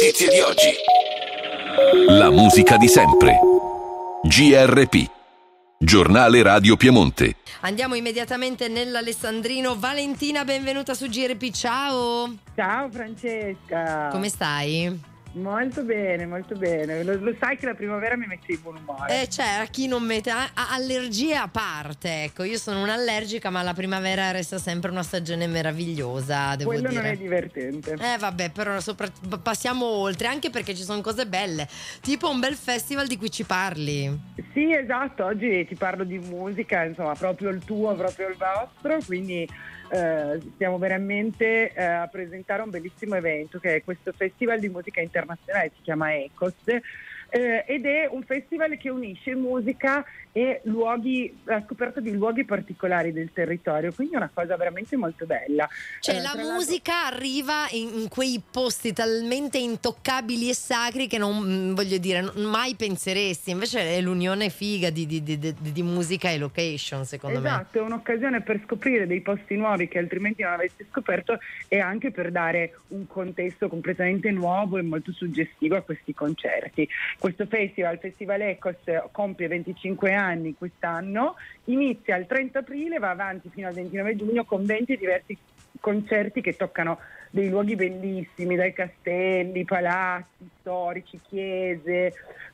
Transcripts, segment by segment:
notizie di oggi. La musica di sempre. GRP, Giornale Radio Piemonte. Andiamo immediatamente nell'Alessandrino. Valentina, benvenuta su GRP, ciao. Ciao Francesca. Come stai? Molto bene, molto bene. Lo sai che la primavera mi mette di buon umore. C'è chi non mette allergie a parte, ecco, io sono un'allergica, ma la primavera resta sempre una stagione meravigliosa, devo Quello dire. non è divertente. Vabbè, però passiamo oltre, anche perché ci sono cose belle, tipo un bel festival di cui ci parli. Sì, esatto, oggi ti parlo di musica, insomma, proprio il tuo, proprio il vostro, quindi stiamo veramente a presentare un bellissimo evento che è questo festival di musica internazionale, si chiama Ecos, ed è un festival che unisce musica e la scoperta di luoghi particolari del territorio, quindi è una cosa veramente molto bella. Cioè la musica arriva in quei posti talmente intoccabili e sacri che non, voglio dire, mai penseresti, invece è l'unione figa di musica e location, secondo me. Esatto, è un'occasione per scoprire dei posti nuovi che altrimenti non avresti scoperto e anche per dare un contesto completamente nuovo e molto suggestivo a questi concerti. Questo festival, il Festival Ecos, compie 25 anni quest'anno, inizia il 30 aprile, va avanti fino al 29 giugno con 20 diversi concerti che toccano dei luoghi bellissimi, dai castelli, palazzi storici, chiese,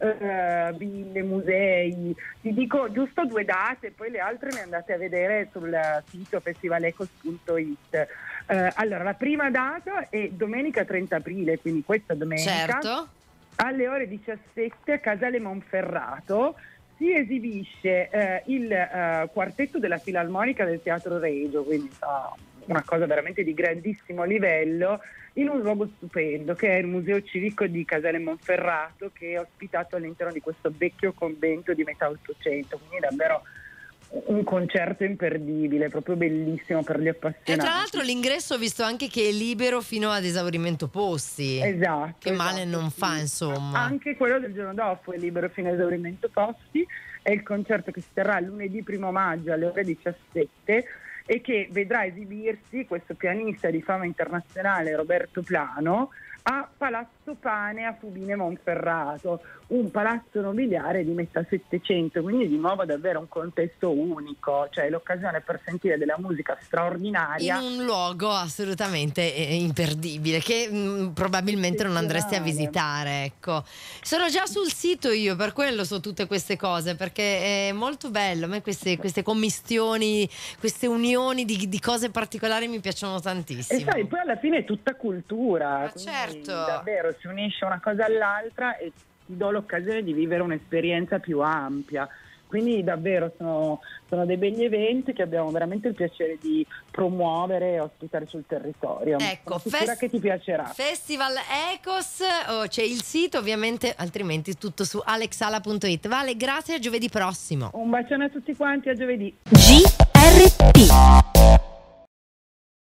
ville, musei. Ti dico giusto 2 date, poi le altre le andate a vedere sul sito festivalecos.it. Allora, la prima data è domenica 30 aprile, quindi questa domenica. Certo. Alle ore 17 a Casale Monferrato si esibisce il quartetto della Filarmonica del Teatro Regio, quindi una cosa veramente di grandissimo livello, in un luogo stupendo che è il Museo Civico di Casale Monferrato, che è ospitato all'interno di questo vecchio convento di metà Ottocento, quindi davvero un concerto imperdibile, proprio bellissimo per gli appassionati. E tra l'altro l'ingresso ho visto anche che è libero fino ad esaurimento posti. Esatto. Che male non sì. fa, insomma. Anche quello del giorno dopo è libero fino ad esaurimento posti. È il concerto che si terrà lunedì 1 maggio alle ore 17 e che vedrà esibirsi questo pianista di fama internazionale Roberto Plano a Palazzo Pane a Fubine Monferrato, un palazzo nobiliare di metà Settecento, quindi di nuovo davvero un contesto unico, cioè l'occasione per sentire della musica straordinaria in un luogo assolutamente imperdibile che probabilmente non andresti a visitare, ecco. Sono già sul sito io, per quello so tutte queste cose, perché è molto bello. A me queste commistioni, queste unioni di cose particolari mi piacciono tantissimo. E sai, poi alla fine è tutta cultura. Certo. Davvero si unisce una cosa all'altra e ti do l'occasione di vivere un'esperienza più ampia. Quindi davvero sono dei begli eventi che abbiamo veramente il piacere di promuovere e ospitare sul territorio. Ecco, sono sicura che ti piacerà. Festival Ecos, c'è il sito ovviamente, altrimenti tutto su alexala.it. Vale, grazie, a giovedì prossimo. Un bacione a tutti quanti, a giovedì. GRP